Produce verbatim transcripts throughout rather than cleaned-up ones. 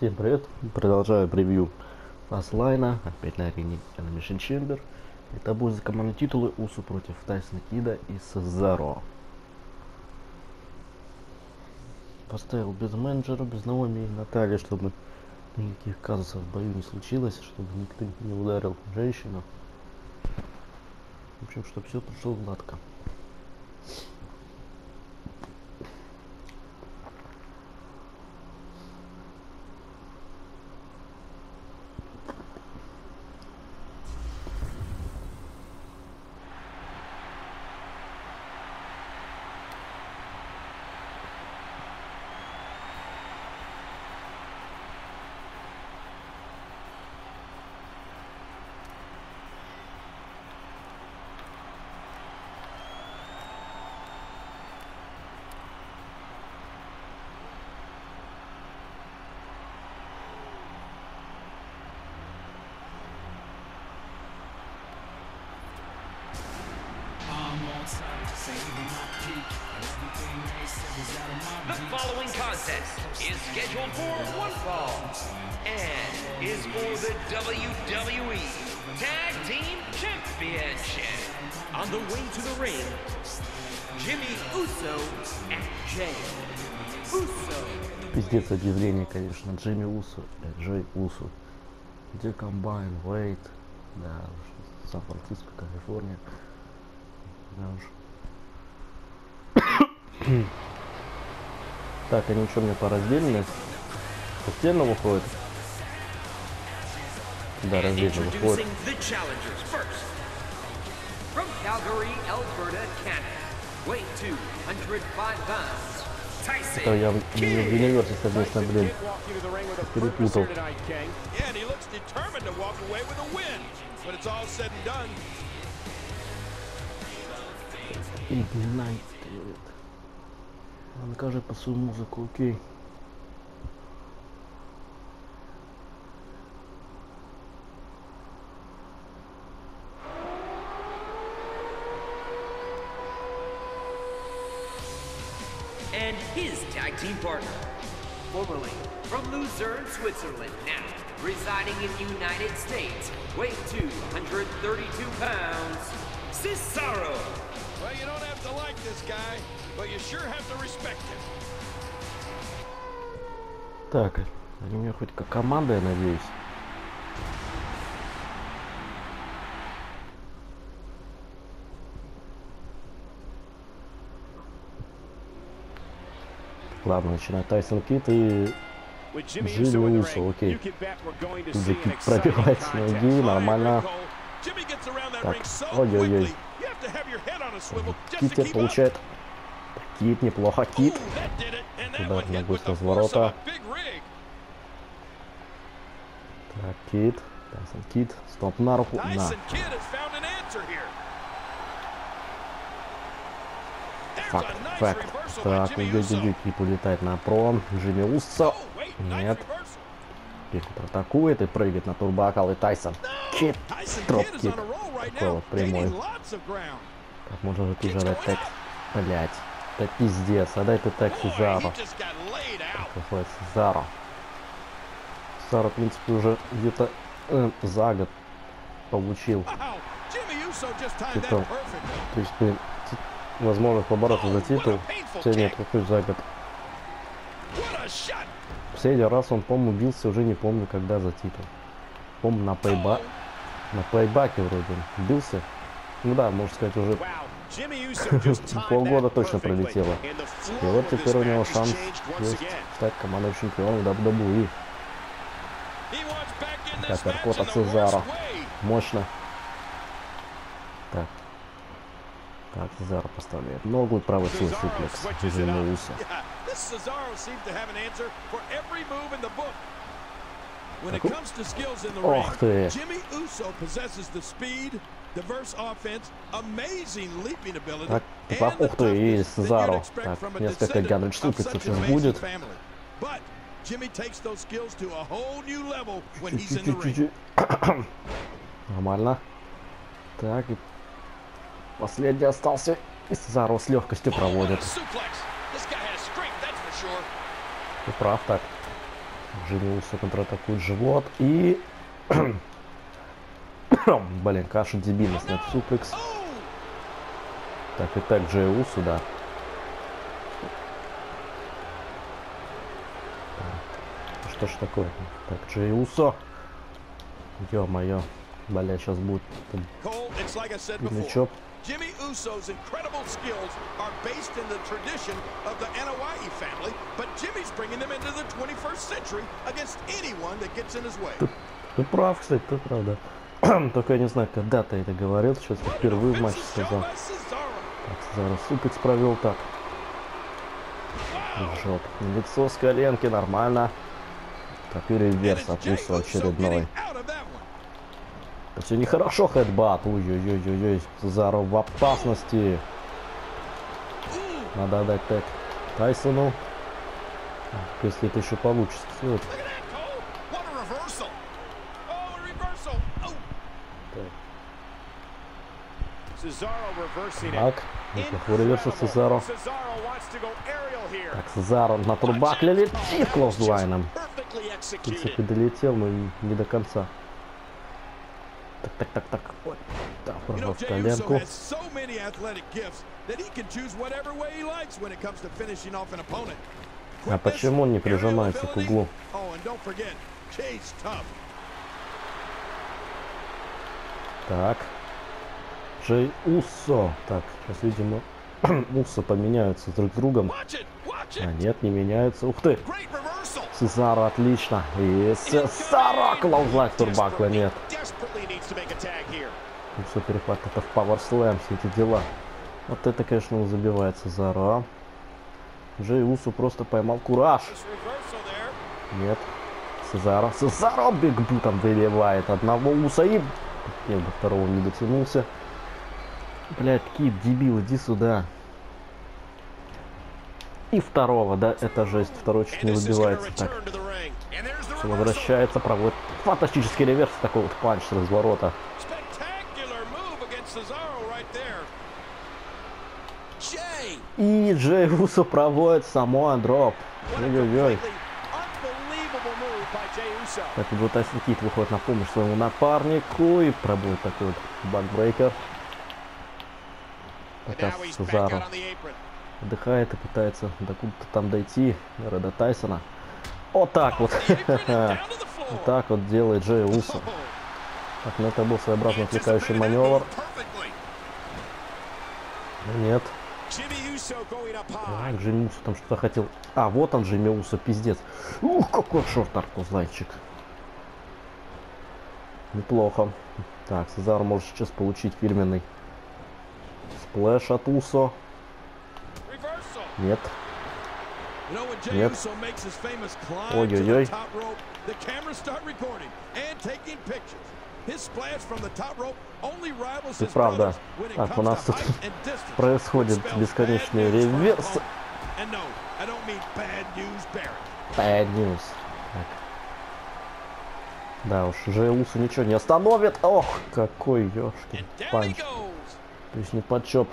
Всем привет! Продолжаю превью Фастлайна, опять на арене Elimination Chamber. Это бой за командные титулы Усу против Тайсона Кида и Сезаро. Поставил без менеджера, без Наоми и Натальи, чтобы никаких казусов в бою не случилось, чтобы никто не ударил женщину. В общем, чтобы все прошло гладко. The following contest is scheduled for one fall and is for the W W E Tag Team Championship. On the way to the ring, Jimmy Uso and Jay Uso. Пиздец объявление, конечно, Джимми Усо, э, Джей Усо. Где комбайн, Вейт, да, Сан-Франциско, Калифорния. Да уж. Так, они что, мне по раздельно? Постельно выходит? Да, раздельно выходит. Это я в универсе совместно, блин, перепутал. Игнайтед. Он кажет по свою музыку, окей. And his tag team partner, formerly from Lucerne, Switzerland, now residing in the United States, weight two hundred thirty-two pounds, Cesaro. Well, you don't have to like this guy, but you sure have to respect him. Так, они у меня хоть как команда, я надеюсь. Ладно, начинает Тайсон Кид и Джимми Усо, окей. Тут же Кид пробивает с ноги, нормально. Так, ой-ой-ой. Кид теперь получает. Кид неплохо, Кид. Удар ногой с разворота. Так, Кид. Тайсон Кид. Стоп на руку. На. Факт, факт. Так, уйдет, Кид улетает на пром. Джимми Усо. Нет. Кид атакует и прыгает на турбоакал. И Тайсон Кид. Дроп-кик. Такой вот прямой. Как можно же тут же дать так? Блять. Да пиздец. А дай ты так Сезаро. Какой Сезаро. Сезаро, в принципе, уже где-то э, за год получил. Титул. То есть, блин, возможно, побороться за титул. Все нет, какой за год. Последний раз он, по-моему, бился, уже не помню, когда за титул. Помню, на пейба... На пейбаке вроде он бился. Ну да, можно сказать, уже полгода точно пролетело. И вот теперь у него шанс есть стать командой чемпионом дабл ю дабл ю и. Так, аркот от Сезаро. Мощно. Так. Так, Сезаро поставляет ногу и правый свой суплекс. Джимми Усо. Ох ты! Так, типа, ух ты, и Сезаро. Так, несколько гаджет суплексов сейчас будет. Чуть-чуть. Нормально. Так, и последний остался. И Сезаро с легкостью проводит. Ты прав, так. Джимми Усо контратакует живот и... Блин, каша дебильность, нет, суплекс. Так, и так, Джей Усо, да. Что ж такое? Так, Джей Усо. Ё-моё. Бля, сейчас будет мячоп. Jimmy Uso's incredible skills are based in the tradition of the Anoa'i family, but Jimmy's bringing them into the twenty-first century against anyone that gets in his way. Ты, ты прав, кстати, ты прав, да. Только я не знаю, когда ты это говорил, сейчас я впервые в матче сказал. Так, Сезаро суплекс провел, так. Жоп. Лицо с коленки, нормально. Так, и реверс от Усо очередной. Это все нехорошо, хэдбат. Ой-ой-ой-ой-ой. Сезаро в опасности. Надо отдать так Тайсону. Если это еще получится. Вот. Так, неплохой реверс от Сезаро. Так, Сезаро на турбакле летит клоузлайном. В принципе, долетел, но не до конца. Так, так, так, так. Вот. Так, прорвав коленку. А почему он не прижимается к углу? Так. Джей Усо. Так, сейчас, видимо, Усо поменяются друг с другом. А нет, не меняются. Ух ты! Сезаро, отлично. И Сезаро, клоузлайн турбакла, нет. Усо перехват, это в пауэрслэм, все эти дела. Вот это, конечно, он забивает Сезаро. Джей Усо просто поймал кураж. Нет. Сезаро. Сезаро бигбутом выливает одного Усо и... Нет, до второго не дотянулся. Блядь, какие дебилы, иди сюда. И второго, да, это жесть. Второй чуть не выбивается. Так. Все возвращается, проводит фантастический реверс. Такой вот панч с разворота. И Джей Усо проводит Самоа дроп. Ой-ой-ой. Так, и вот Тайсон Кид выходит на помощь своему напарнику и пробует такой вот бакбрейкер. Пока Сезаро отдыхает и пытается докуда-то там дойти. До Тайсона. Вот так вот. Вот так вот делает Джей Усо. Так, ну это был своеобразный отвлекающий маневр. Нет. Так, Джимми Усо там что-то хотел. А, вот он, Джимми Усо, пиздец. Ух, какой шорт-арку, зайчик. Неплохо. Так, Сезаро может сейчас получить фирменный сплэш от Усо. Нет. Нет. Ой-ой-ой. Ты правда. Так, у нас тут происходит бесконечный реверс. Bad news. Так. Да уж, Джей Усо ничего не остановит. Ох, какой ёшкин панч. То есть не подчоп.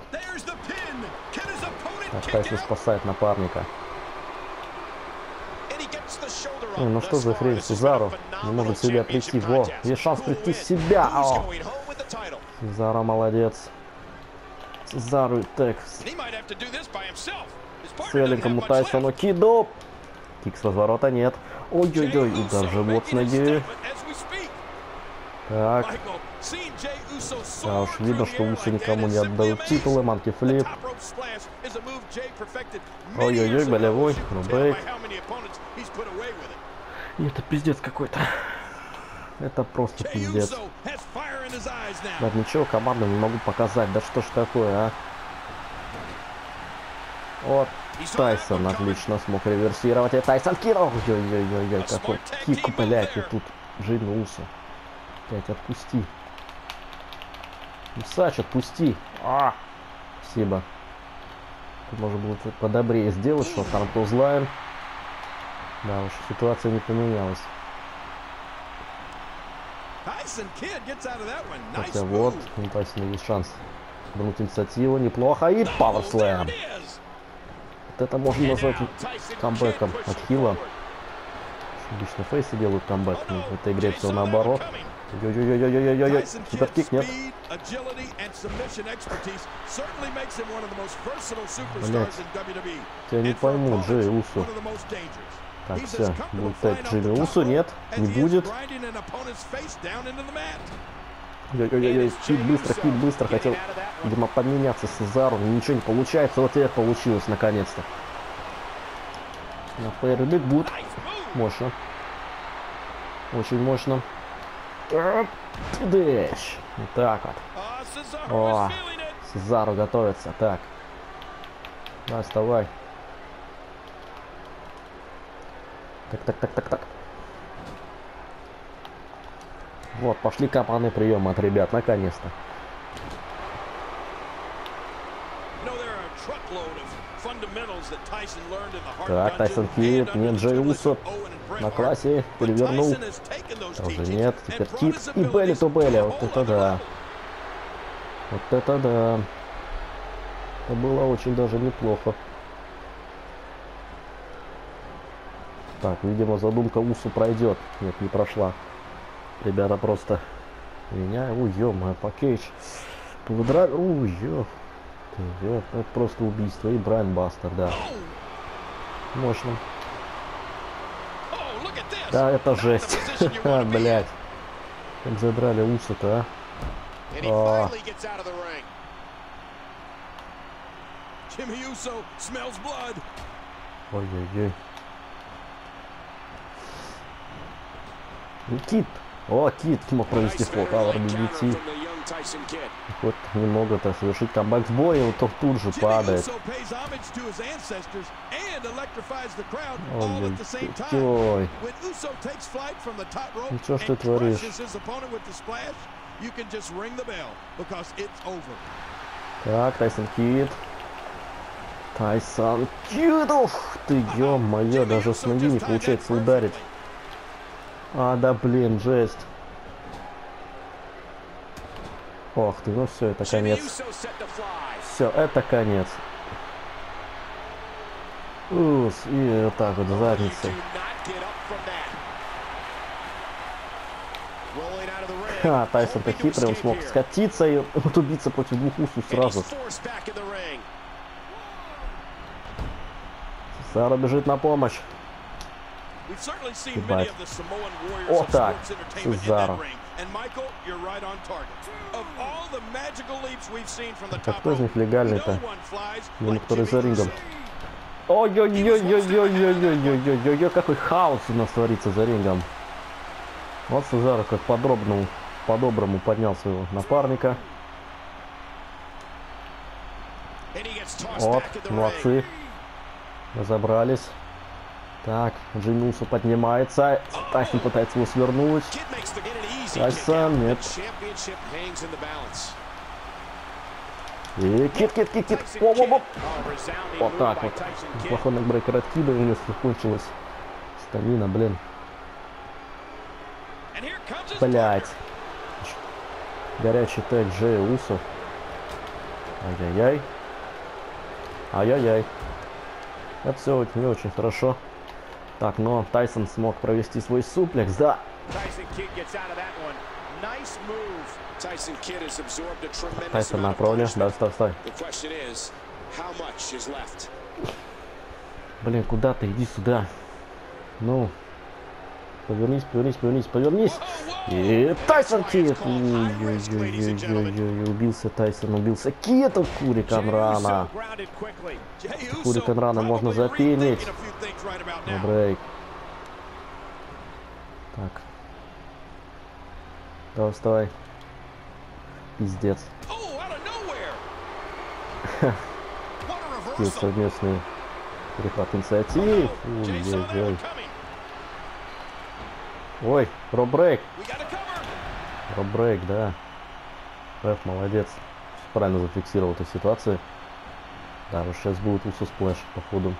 Так, Тайсон спасает напарника. Ой, ну что за хрень, Сезаро не может себя прийти. Во, есть шанс прийти в себя. О! Сезаро молодец. Сезаро и Текс. Целенькому Тайсону киду. Кик с разворота нет. Ой-ой-ой, удар в живот с ноги. Так. Да уж, видно, что Усо никому не отдают титулы. Манки флип. Ой-ой-ой, болевой. Рубейк. И это пиздец какой-то. Это просто пиздец. Да ничего команду не могу показать. Да что ж такое, а? Вот. Тайсон отлично смог реверсировать. И Тайсон Киро. Ой-ой-ой-ой, какой кик, блядь. И тут Джимми Усо. Блядь, отпусти. Усач, отпусти. А, спасибо. Тут можно было подобрее сделать, что там клоузлайн. Да уж, ситуация не поменялась. Хотя вот, у Тайсона есть шанс вернуть инициативу. Неплохо. И пауэрслэм. Вот это можно назвать камбэком от Хилла. Обычно фейсы делают камбэк, но в этой игре все наоборот. Ой-ой-ой-ой-ой-ой-ой, суперкик, нет. Блять, я не пойму, Джей Усо. Так, все, будет пять Джимми Усо, нет, не будет. Ой-ой-ой, кит быстро, кит быстро, хотел, видимо, поменяться с Сезару, ничего не получается, вот и это получилось, наконец-то. На фейербик будет мощно, очень мощно. Дэш. Вот так вот. О, Сезару готовится. Так. Давай, вставай. Так, так, так, так, так. Вот, пошли командные приемы от ребят, наконец-то. Так, Тайсон Кид, нет, Джей Усо на классе, перевернул. Тоже нет, теперь Кид и Белли то Белли, вот это да. Вот это да. Это было очень даже неплохо. Так, видимо, задумка Усу пройдет. Нет, не прошла. Ребята просто меня, ой, ё-моё, пакейдж. Повыдрали, ой, ё. Это просто убийство. И Брайан Бастер, да. Мощно. Да, это жесть. Блять. Как задрали Усу-то, а. Ой-ой-ой. Кит. О, Кит смог провести флот-ауэр би би ти. Вот немного-то совершить камбэк с боя, вот он тут же падает. Ой-ой-ой. Ну что ж ты творишь? Так, Тайсон Кид. Тайсон Кид, ух ты, ё-моё, даже с ноги не получается ударить. А, да блин, жесть. Ох ты, ну все, это конец. Все, это конец. Ус, и вот так вот задницей. Ха, Тайсон-то хитрый, он смог скатиться и вот убиться против двух Усу сразу. Сара бежит на помощь. Ебать. О, так, Сезаро. А кто из них легальный-то? Или который за рингом? Ой-ой-ой-ой-ой-ой-ой-ой-ой-ой, какой хаос у нас творится за рингом. Вот Сезаро как по-доброму, по-доброму поднял своего напарника. Вот, молодцы. Разобрались. Так, Джимми Усо поднимается. Тайсон пытается его свернуть. Тайсон, нет. И кит, кит, кит, кит. Оп-оп-оп. Вот так вот. Плохой нокбрейкер от Кида, у него закончилась стамина, блин. Блять. Горячий тег Джей Усо. Ай-яй-яй. Ай-яй-яй. Это все не очень хорошо. Так, но Тайсон смог провести свой суплекс, да. Тайсон на провне, да, стой, стой. Блин, куда ты? Иди сюда. Ну, повернись, повернись, повернись, повернись. И Тайсон Кид. Ой-ой-ой-ой-ой-ой, убился Тайсон, убился Кид от Курикан Рана. Курикан Рана можно запенить. Брейк. Так. Давай, вставай. Пиздец. Кид совместный перехват инициатив. Ой-ой-ой. Ой, Роб Брейк. Роб Брейк, да. Рэф, молодец. Правильно зафиксировал эту ситуацию. Да, вот сейчас будет Усо сплэш, походу.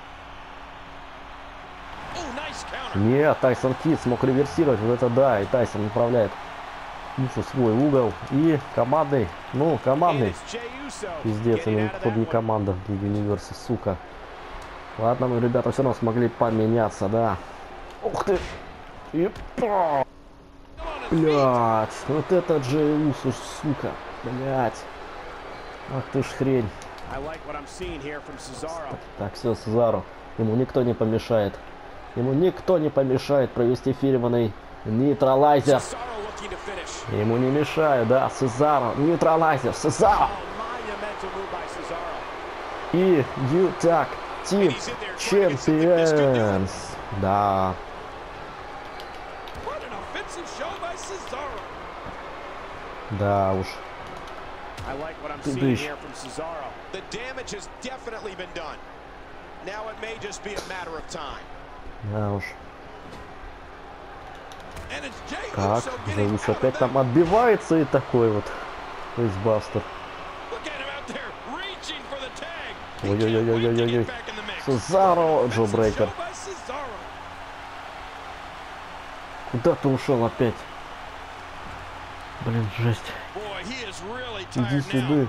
Нет, Тайсон Кид смог реверсировать. Вот это да, и Тайсон направляет Усо свой угол. И командный, ну, командный. Пиздец, они, походу, не команда в Лиге Универса, сука. Ладно, мы, ребята, все равно смогли поменяться, да. Ух ты. И... Блять, вот это Джей Усо, сука. Блять. Ах ты ж хрень. Так, все, Сезаро. Ему никто не помешает. Ему никто не помешает провести фирменный нейтралайзер. Ему не мешает, да, Сезаро. Нейтралайзер, Сезаро. И Ютак Тим Чемпионс. Да. Да уж. Ты дышь. Да уж. Как? Зеус опять там отбивается и такой вот. Фейсбастер. Ой-ой-ой-ой-ой-ой. Сезаро, Джо Брейкер. Куда ты ушел опять? Блин, жесть. Иди сюда.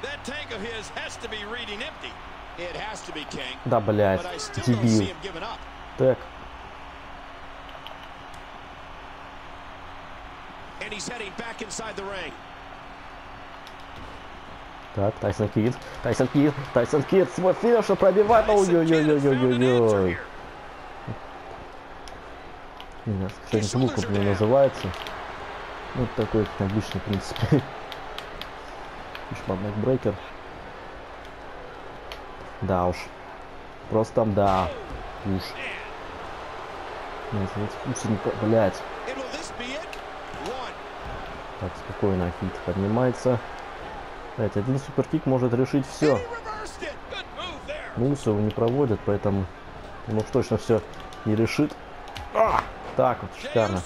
Да, блядь, дебил. Так. Так, Тайсон Кид, Тайсон Кид, Тайсон Кид, свой финиш пробивает, ой-ой-ой-ой-ой-ой. Кстати, звук у меня называется. Вот такой обычный, в принципе. Брейкер. Да уж. Просто там, да. Уж. Нет, нет, блядь. Так, спокойно, Хит поднимается. Блять, один суперкик может решить все. Усо его не проводят, поэтому он уж точно все не решит. А! Так вот, шикарно.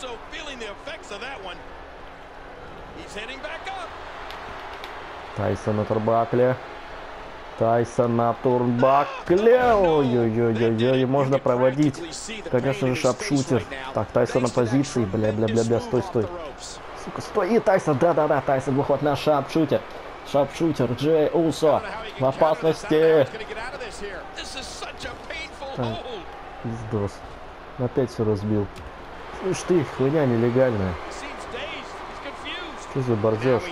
Тайсон на турбакле. Тайсон на турбакле. Ой-ой-ой-ой-ой. Можно проводить. Конечно же, шапшутер. Так, Тайсон на позиции. Бля-бля-бля-бля. Стой, стой. Сука, стой. И Тайсон. Да-да-да, Тайсон выход на шапшутер. Шапшутер. Джей Усо. В опасности. Так, пиздос. Опять все разбил. Слышь ты, хуйня нелегальная. Что за борзеж?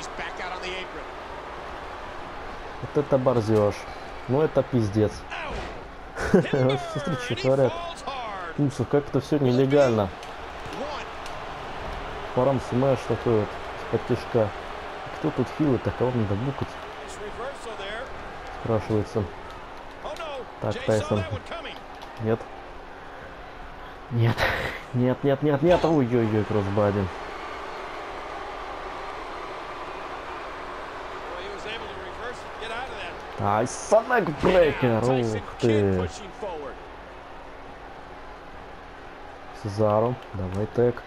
Вот это борзеж. Ну это пиздец. Смотри, что творят. Усо, как это все нелегально. Фарам смэш такой вот, из-под тишка. Кто тут хилый-то, кого надо букать? Спрашивается. Так, Тайсон. Нет. Нет. Нет, нет, нет, нет. Ой-ой-ой, кроссбади. Тайсон Брейкер. Ух ты. Сезаро. Давай тег.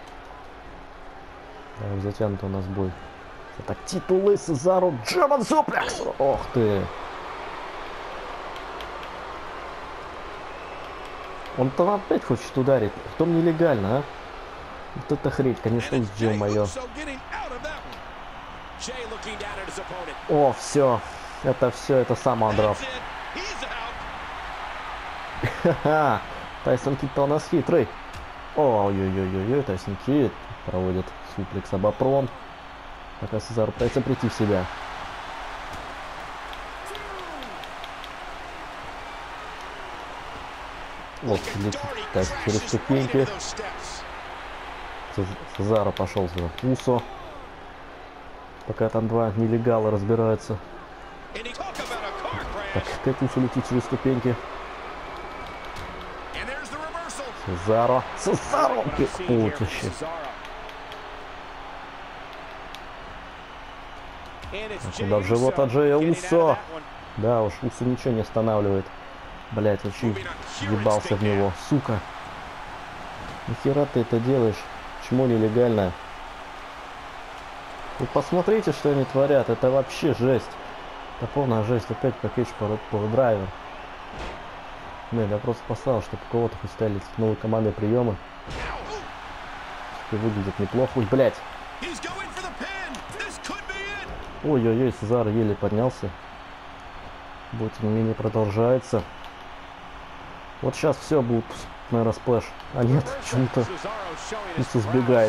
Да, затянут у нас бой. Так, титулы Сезаро. Джерман Суплекс. Ох ты. Он там опять хочет ударить. Потом нелегально, а? Вот это хрень, конечно, сделал мое. О, все. Это все, это сам Андров. Ха-ха. Тайсон Кид-то у нас хитрый. Ой-ой-ой-ой, Тайсон Кид проводит суплекс обопром. Пока Сезаро пытается прийти в себя. Вот, так, через ступеньки. Сезаро пошел за Усо. Пока там два нелегала разбираются. Так, как Усо летит через ступеньки. Сезаро. Сезаро! Полчище. Куда в живот от Джея Усо. Да уж, Усо ничего не останавливает. Блять, вообще ебался в него, сука. Нахера ты это делаешь? Почему нелегально? Вы посмотрите, что они творят. Это вообще жесть. Это полная жесть. Опять пакетч по драйвер. Нет, я просто поставил, чтобы у кого-то хоть стали новые командные приемы. Выглядит неплохо. Ой, блять. Ой-ой-ой, Сезаро еле поднялся. Бой, тем не менее, продолжается. Вот сейчас все будут Наверное, сплэш. А нет, почему-то Усы сбегает.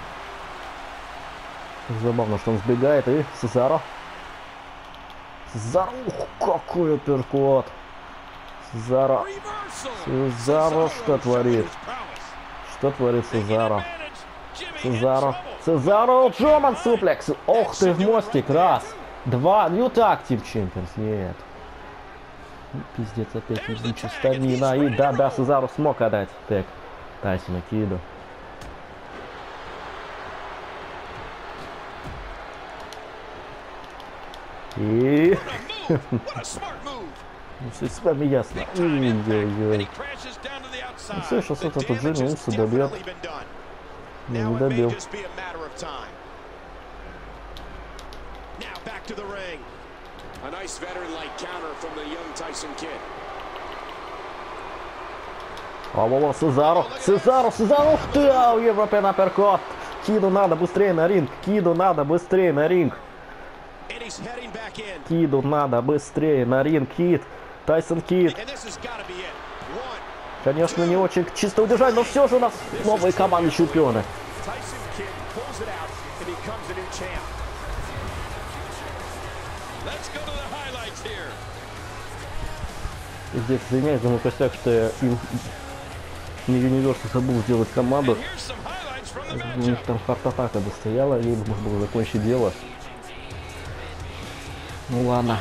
Забавно, что он сбегает, и Сезаро. Сезаро, ух, какой апперкот. Сезаро. Сезаро, что творит? Что творит Сезаро? Сезаро. Сезаро, Джоман суплекс. Ох ты, в мостик. Раз. Два. New Tag Team Champions. Нет. Пиздец, опять нечистая мина. И да-да, Сезаро смог отдать тег Тайсону Киду. И... Все с вами ясно. Ой-ой-ой. Ну все, сейчас этот Джимми Уса добьет. Но не добил. А-во-во, Сезаро. Сезаро, Сезаро. Ух ты, ау, Европейн апперкот. Киду надо быстрее на ринг. Киду надо быстрее на ринг. Киду надо быстрее на ринг. Кид. Тайсон Кид. Конечно, не очень чисто удержать, но все же у нас новые команды чемпионы. Здесь извиняюсь за мой косяк, что я им на Юниверсе забыл сделать команду. У них там хард-атака бы стояла, ей бы можно было закончить дело. Ну ладно.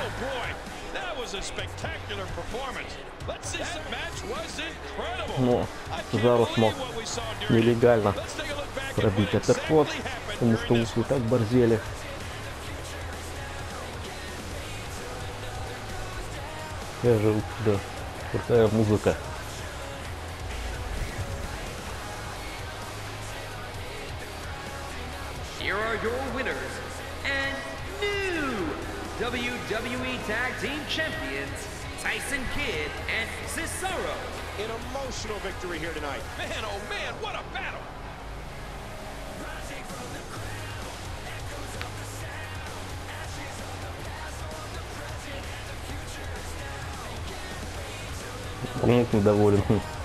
Но Сезаро смог нелегально пробить апперкот, потому что Усы так борзели. Я же, да, крутая музыка. Here are your winners and new W W E Tag Team Champions, Tyson Kidd and Cesaro. An emotional victory here tonight. Man, oh man, what a battle! Он недоволен.